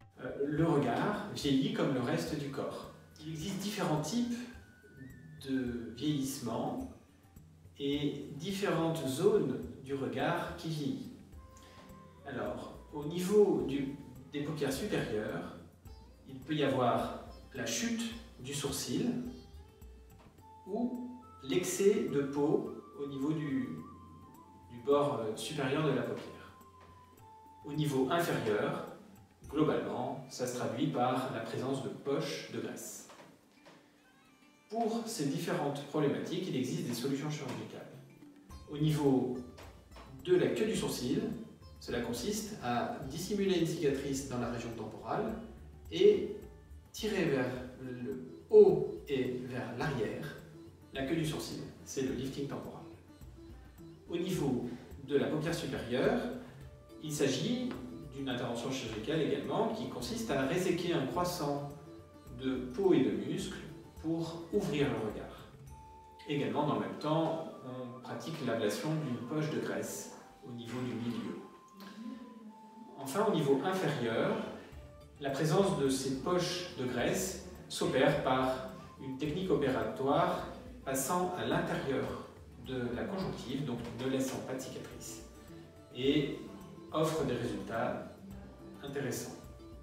Le regard vieillit comme le reste du corps. Il existe différents types de vieillissement et différentes zones du regard qui vieillit. Alors, au niveau des paupières supérieures, il peut y avoir la chute du sourcil ou l'excès de peau au niveau du bord supérieur de la paupière. Au niveau inférieur, globalement, ça se traduit par la présence de poches de graisse. Pour ces différentes problématiques, il existe des solutions chirurgicales. Au niveau de la queue du sourcil, cela consiste à dissimuler une cicatrice dans la région temporale et tirer vers le haut et vers l'arrière la queue du sourcil. C'est le lifting temporal. Au niveau de la paupière supérieure, il s'agit d'une intervention chirurgicale également qui consiste à réséquer un croissant de peau et de muscles pour ouvrir le regard. Également, dans le même temps, on pratique l'ablation d'une poche de graisse au niveau du milieu. Enfin, au niveau inférieur, la présence de ces poches de graisse s'opère par une technique opératoire passant à l'intérieur de la conjonctive, donc ne laissant pas de cicatrice, et offre des résultats intéressants.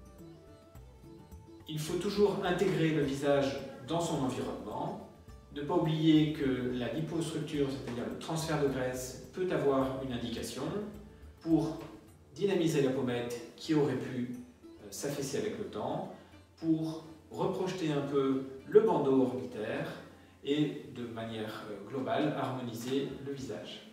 Il faut toujours intégrer le visage dans son environnement, ne pas oublier que la lipostructure, c'est-à-dire le transfert de graisse, peut avoir une indication pour dynamiser la pommette qui aurait pu s'affaisser avec le temps, pour reprojeter un peu le bandeau orbitaire et de manière globale harmoniser le visage.